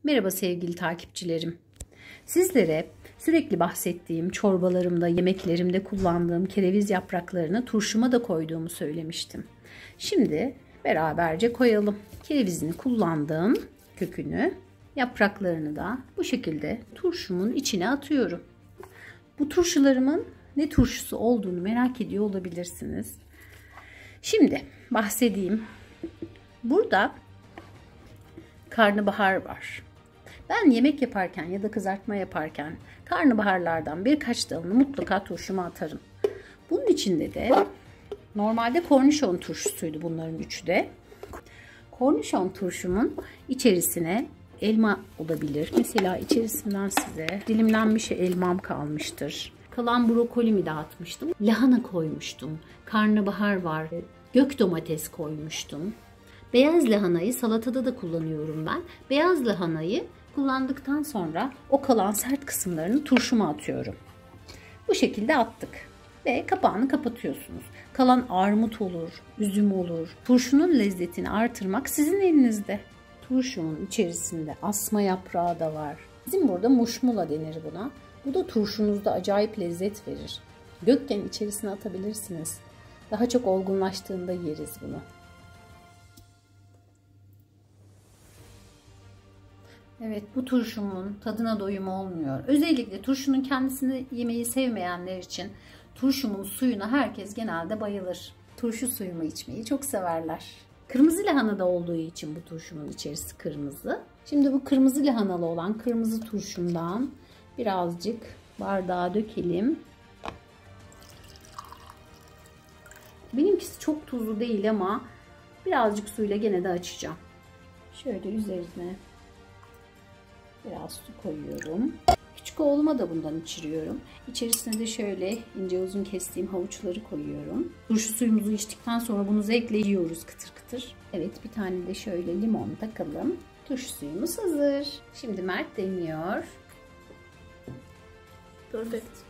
Merhaba sevgili takipçilerim. Sizlere sürekli bahsettiğim çorbalarımda, yemeklerimde kullandığım kereviz yapraklarını turşuma da koyduğumu söylemiştim. Şimdi beraberce koyalım. Kerevizini kullandığım kökünü, yapraklarını da bu şekilde turşumun içine atıyorum. Bu turşularımın ne turşusu olduğunu merak ediyor olabilirsiniz. Şimdi bahsedeyim. Burada karnabahar var. Ben yemek yaparken ya da kızartma yaparken karnabaharlardan birkaç dalını mutlaka turşuma atarım. Bunun içinde de normalde kornişon turşusuydu bunların üçü de. Kornişon turşumun içerisine elma olabilir. Mesela içerisinden size dilimlenmiş elmam kalmıştır. Kalan brokolimi dağıtmıştım. Lahana koymuştum. Karnabahar var. Gök domates koymuştum. Beyaz lahanayı salatada da kullanıyorum ben. Beyaz lahanayı kullandıktan sonra o kalan sert kısımlarını turşuma atıyorum. Bu şekilde attık. Ve kapağını kapatıyorsunuz. Kalan armut olur, üzüm olur. Turşunun lezzetini artırmak sizin elinizde. Turşumun içerisinde asma yaprağı da var. Bizim burada muşmula denir buna. Bu da turşunuzda acayip lezzet verir. Gökken içerisine atabilirsiniz. Daha çok olgunlaştığında yeriz bunu. Evet, bu turşumun tadına doyum olmuyor. Özellikle turşunun kendisini yemeyi sevmeyenler için turşumun suyuna herkes genelde bayılır. Turşu suyumu içmeyi çok severler. Kırmızı lahana da olduğu için bu turşumun içerisi kırmızı. Şimdi bu kırmızı lahanalı olan kırmızı turşumdan birazcık bardağa dökelim. Benimkisi çok tuzlu değil ama birazcık suyla gene de açacağım. Şöyle üzerine biraz su koyuyorum. Küçük oğluma da bundan içiriyorum. İçerisine de şöyle ince uzun kestiğim havuçları koyuyorum. Turşu suyumuzu içtikten sonra bunu zevkle yiyoruz kıtır kıtır. Evet, bir tane de şöyle limon takalım. Turşu suyumuz hazır. Şimdi Mert deniyor. Perfect.